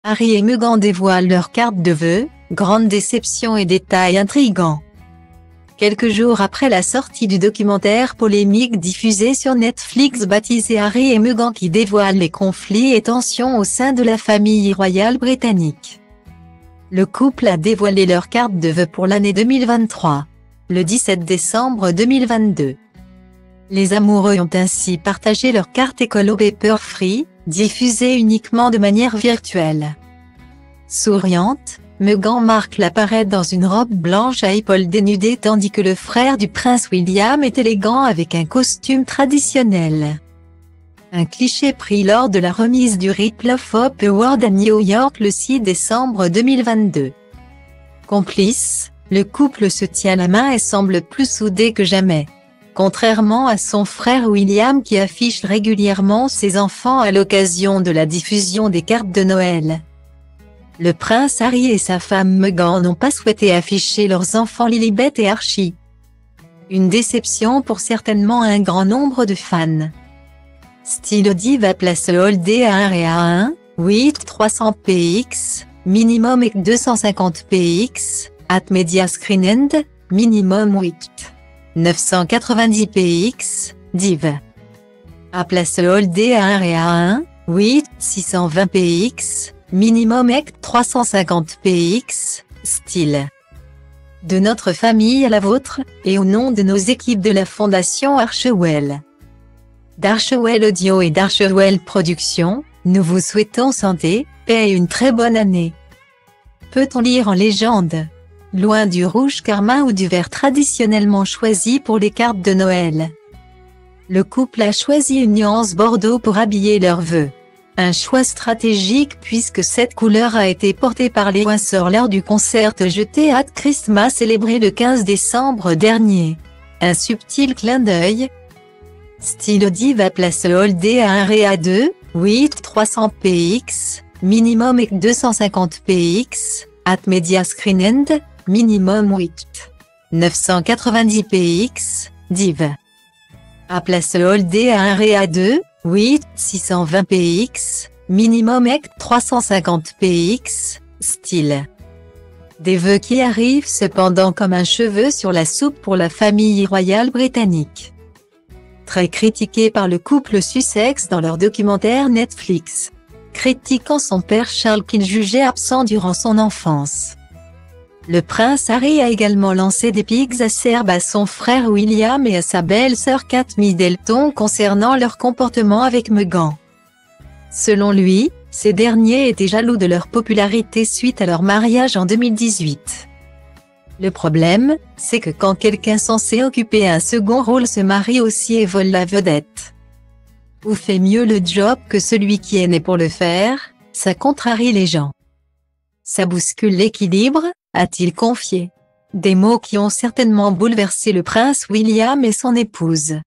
Harry et Meghan dévoilent leur carte de vœux, grande déception et détails intrigants. Quelques jours après la sortie du documentaire polémique diffusé sur Netflix baptisé Harry et Meghan qui dévoile les conflits et tensions au sein de la famille royale britannique. Le couple a dévoilé leur carte de vœux pour l'année 2023, le 17 décembre 2022. Les amoureux ont ainsi partagé leur carte écolo paper free, diffusée uniquement de manière virtuelle. Souriante, Meghan Markle apparaît dans une robe blanche à épaules dénudées tandis que le frère du prince William est élégant avec un costume traditionnel. Un cliché pris lors de la remise du Ripple of Hope Award à New York le 6 décembre 2022. Complice, le couple se tient la main et semble plus soudé que jamais. Contrairement à son frère William qui affiche régulièrement ses enfants à l'occasion de la diffusion des cartes de Noël. Le prince Harry et sa femme Meghan n'ont pas souhaité afficher leurs enfants Lilibet et Archie. Une déception pour certainement un grand nombre de fans. Style Diva place Holdé à 1 et à 1, 8 300 px, minimum et 250 px, at Media Screen End, minimum 8. 990 px, div. À place Holdé à 1 et à 1, 8 620 px, minimum EC 350 px, style. De notre famille à la vôtre, et au nom de nos équipes de la Fondation Archewell, d'Archewell Audio et d'Archewell Productions, nous vous souhaitons santé, paix et une très bonne année. Peut-on lire en légende? Loin du rouge carmin ou du vert traditionnellement choisi pour les cartes de Noël. Le couple a choisi une nuance bordeaux pour habiller leurs vœux. Un choix stratégique puisque cette couleur a été portée par les Windsor lors du concert jeté at Christmas célébré le 15 décembre dernier. Un subtil clin d'œil. Style Diva place Holdé à 1 et à 2, 8 300 px, minimum et 250 px, at Media Screen End, minimum 8. 990 px, div. À place Holdé à 1 et à 2, 8 620 px, minimum EC 350 px, style. Des vœux qui arrivent cependant comme un cheveu sur la soupe pour la famille royale britannique. Très critiqué par le couple Sussex dans leur documentaire Netflix, critiquant son père Charles qu'il jugeait absent durant son enfance. Le prince Harry a également lancé des pics acerbes à son frère William et à sa belle-sœur Kate Middleton concernant leur comportement avec Meghan. Selon lui, ces derniers étaient jaloux de leur popularité suite à leur mariage en 2018. Le problème, c'est que quand quelqu'un censé occuper un second rôle se marie aussi et vole la vedette, ou fait mieux le job que celui qui est né pour le faire, ça contrarie les gens. Ça bouscule l'équilibre, a-t-il confié. Des mots qui ont certainement bouleversé le prince William et son épouse.